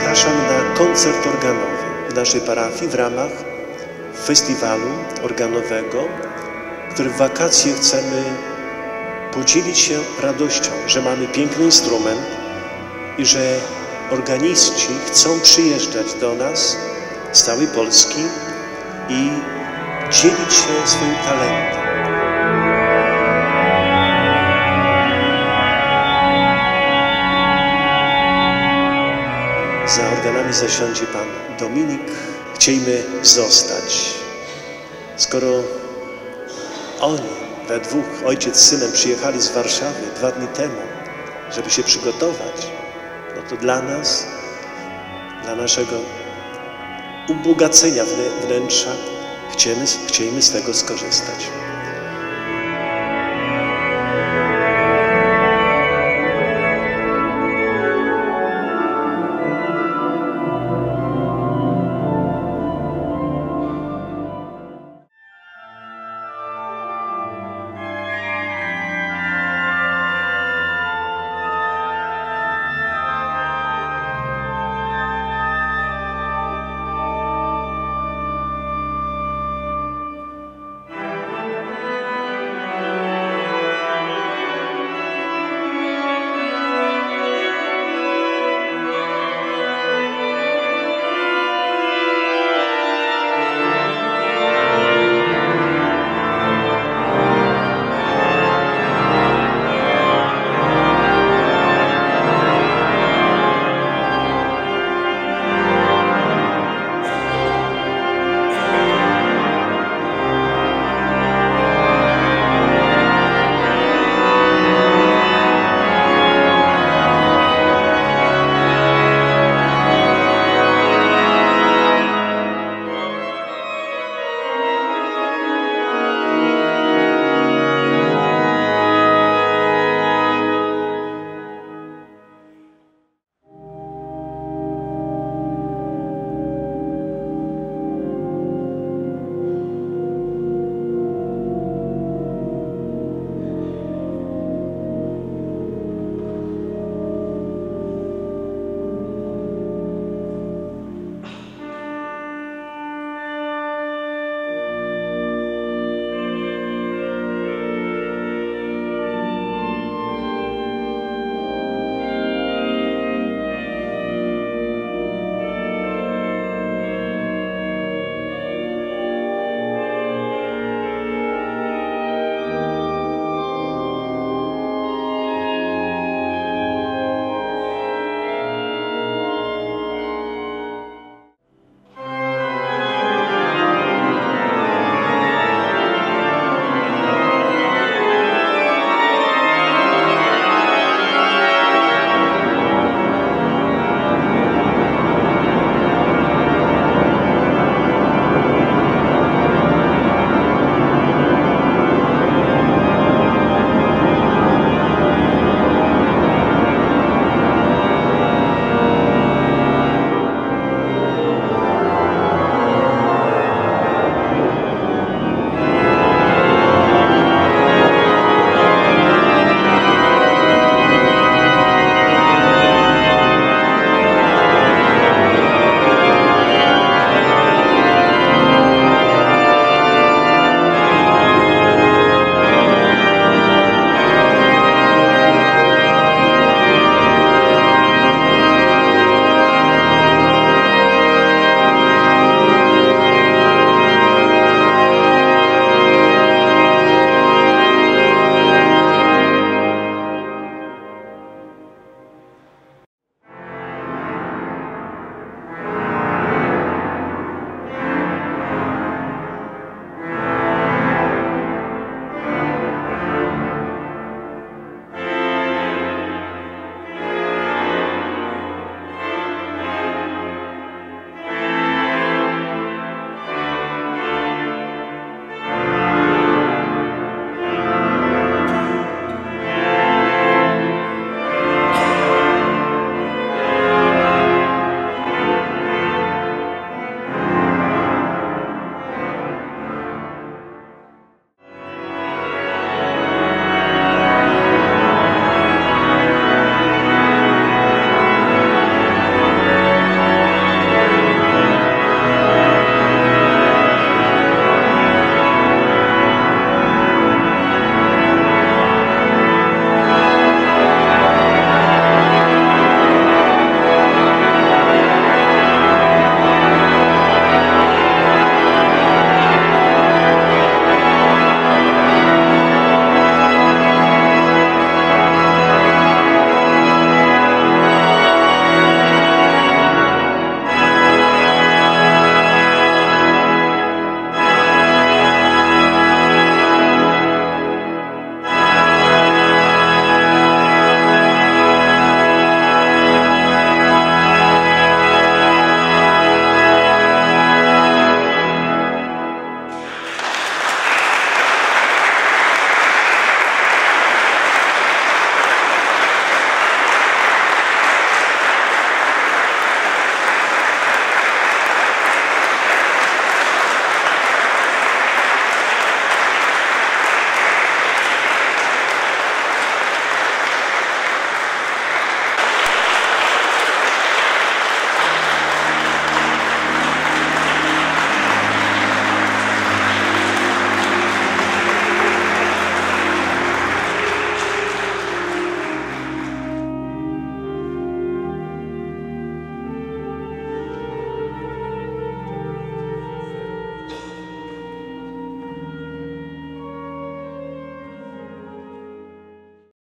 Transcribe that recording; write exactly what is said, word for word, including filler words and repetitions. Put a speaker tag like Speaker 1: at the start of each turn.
Speaker 1: zapraszam na koncert organowy w naszej parafii w ramach festiwalu organowego, który w wakacje chcemy podzielić się radością, że mamy piękny instrument i że organiści chcą przyjeżdżać do nas z całej Polski i dzielić się swoim talentem. Za organami zasiądzie Pan Dominik. Chcielibyśmy zostać. Skoro oni we dwóch, ojciec z synem, przyjechali z Warszawy dwa dni temu, żeby się przygotować, no to dla nas, dla naszego ubogacenia wnętrza, chcielibyśmy z tego skorzystać.